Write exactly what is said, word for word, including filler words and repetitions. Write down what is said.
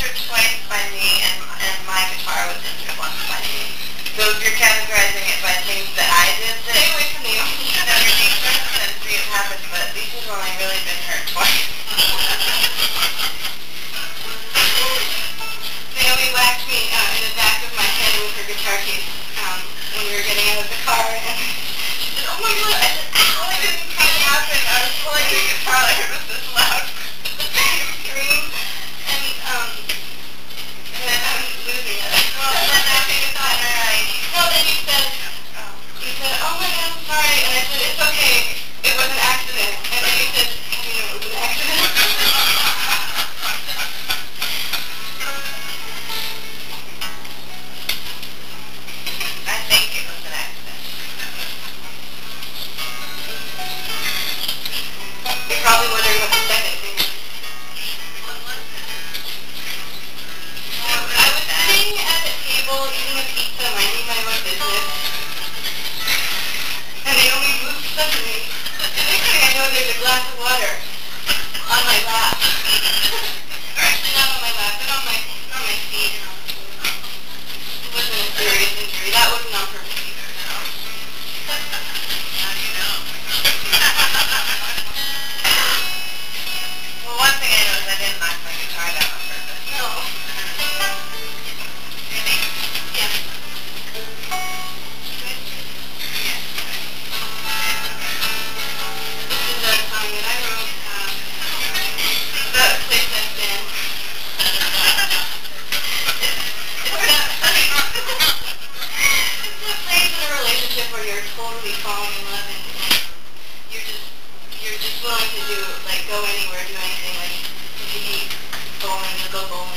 injured twice by me, and, and my guitar was injured once by me. So if you're categorizing it by things that I did, stay away from the underneath and see it happen, but Lisa's only really been hurt twice. Naomi whacked me uh, in the back of my head with her guitar case um, when we were getting out of the car, and she said, oh my god, I said, ow, I didn't mean it happen. I was pulling the guitar, I heard it was this loud scream, and, um, and then I'm losing it. Well, and then I think it's not right. Well, then you said, um, you said, oh my god, I'm sorry, and I said, it's okay, it was an accident, and then you said, how do you know it was an accident? Probably wondering what the second thing was. What was it? Um, I was sitting at the table eating a pizza, minding my own business, and Naomi moved suddenly. The next thing I know, there's a glass of water on my lap. Or actually not on my lap, but on my, on my feet. It wasn't a serious injury. That wasn't on purpose either, so. How do you know? Well, one thing I know is I didn't knock my guitar down on purpose. No. Really? Yeah. Good? Yes. This is a song that I wrote um, about a place I've been. It's not funny. It's a place in a relationship where you're totally falling in love and like, you're just you're just willing to do, like, go anywhere, do anything, like, if you hate bowling, you'll go bowling.